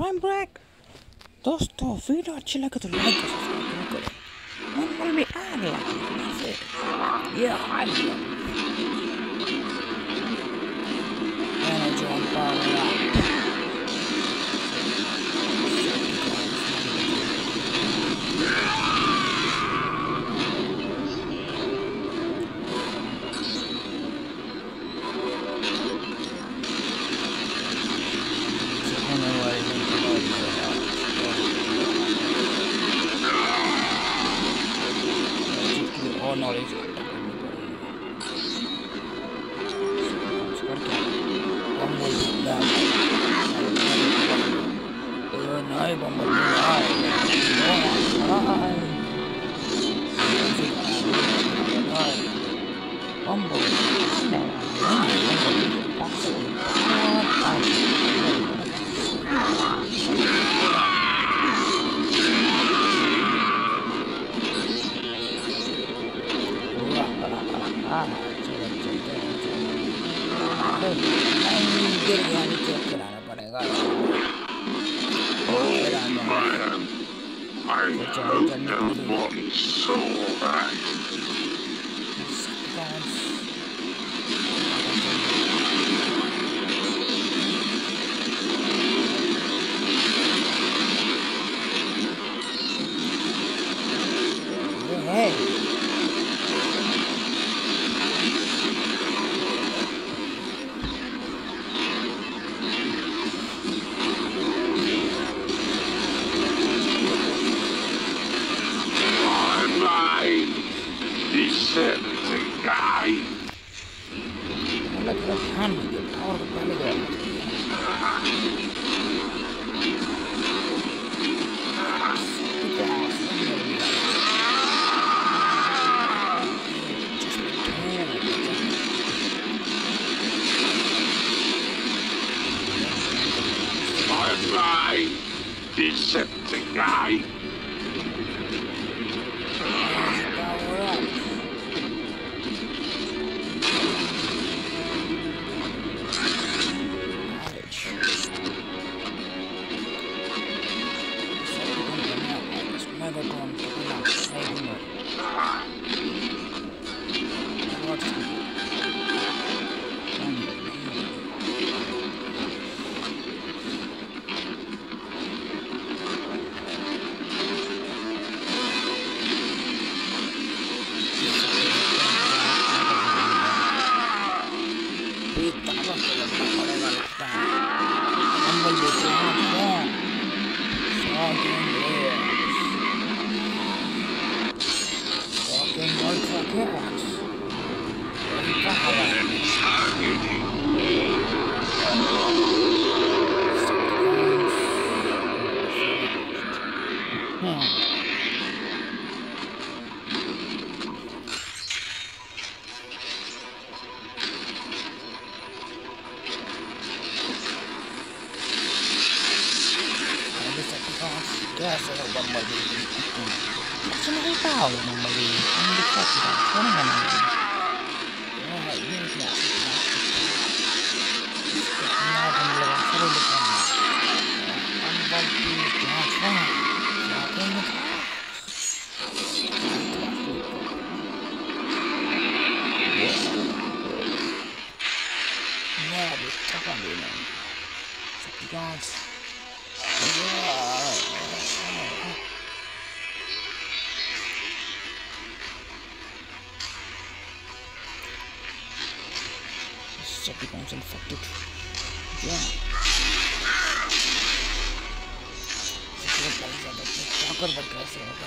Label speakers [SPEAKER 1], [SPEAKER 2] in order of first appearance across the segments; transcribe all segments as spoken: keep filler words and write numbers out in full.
[SPEAKER 1] स्वयं ब्रेक। दोस्तों वीडियो अच्छी लगे तो लाइक और सब्सक्राइब करें। मन में आ गया ये हाल मैंने जो पावर और नॉलेज नहीं बम्बल गिर गया नीचे कराना पड़ेगा। Decepticon. Yes, I know Bumblebee. Actually, I tahu Bumblebee. Ang dekat kita. Mana kan Bumblebee? Oh, ini dia. Sekarang Bumblebee seru dekat. Bumblebee jangan faham. Jangan ni. Nah, kita kan ini. Guys. Set becomes infected. Yeah. Talker but कैसे होगा?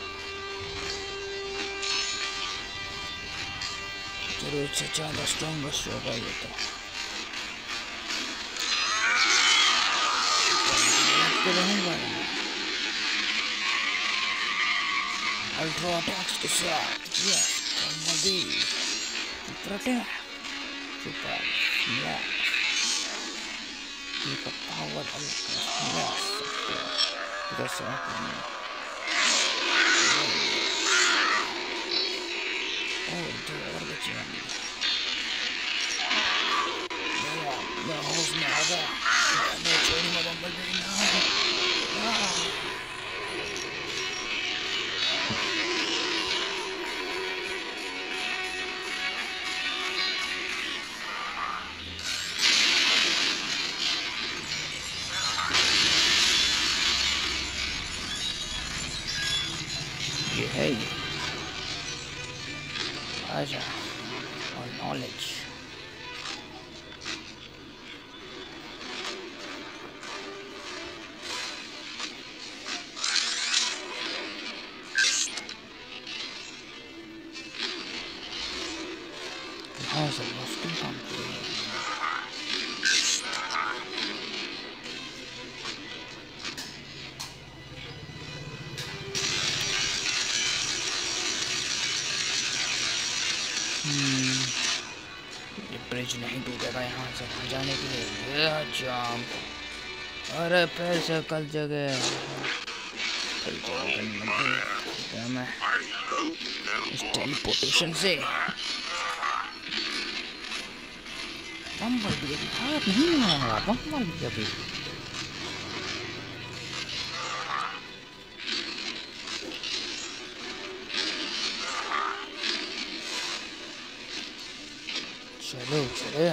[SPEAKER 1] जरूर से ज़्यादा strongest होगा ये तो. Ultra attacks to shot. Yes, Bumblebee. Protect. Super. Yes. Keep a power ultra. Yes. That's happening. Oh, dear, what did you want? Yeah, the host now. No training of Bumblebee now. Hey, Aja, all knowledge. How's a Muslim country? Hmm. ये bridge नहीं टूटेगा यहाँ से वहाँ जाने के लिए। ये जाम। अरे फिर से कल जगह। मैं इस टेलीपोर्टेशन से बम्बल भी अभी हाथ नहीं मारा। बम्बल भी अभी चलो चलो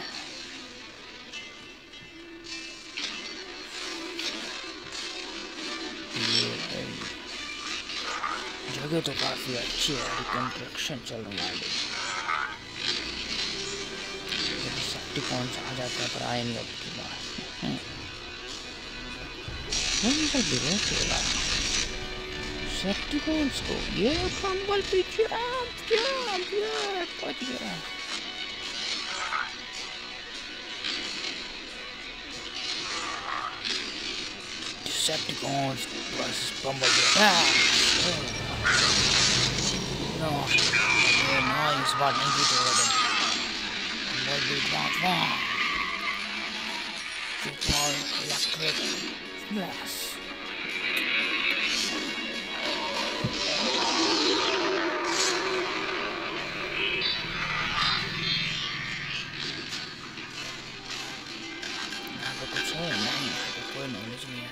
[SPEAKER 1] जगह तो काफी अच्छी है। कंस्ट्रक्शन चल रहा है। कौन सा आ जाता है पर आए नहीं अब की बात। सेप्टिकॉन्स को ये बम्बल भी जंप जंप ये पहुंच गया। Decepticons versus Bumblebee. Ah! No, no, he's about to get over them. Bumblebee transform. Super electric blast. Now the good soul, man, the coin knowledge me.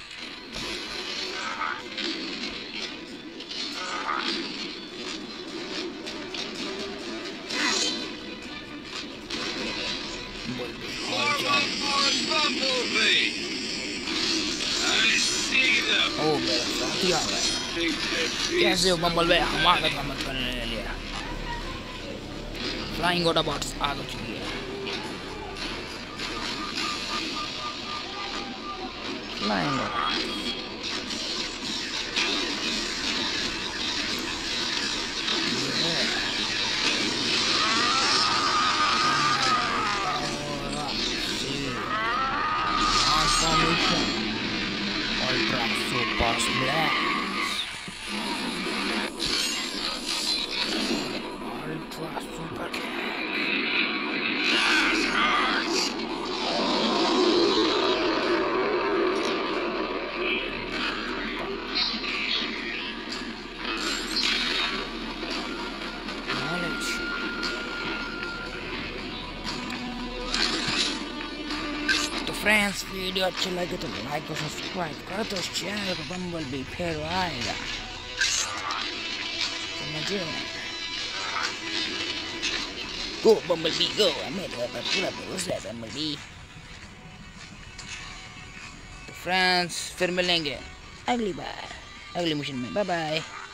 [SPEAKER 1] Oh, मेरा साथी आ गया। कैसे हो बम्बलबी? हमारा काम करने ले लिया। फ्लाइंग ऑटोबॉट्स आ चुकी है। Flying Ultra Super Blast. Ultra Super Knowledge. तो फ्रेंड्स वीडियो अच्छी लगे तो लाइक और सब्सक्राइब करो तो इस चैनल को बम्बलबी फिर आएगा। समझे? Go Bumblebee go. मेरे पर पूरा भरोसा है बम्बलबी। तो फ्रेंड्स फिर मिलेंगे अगली बार अगली मिशन में। Bye bye.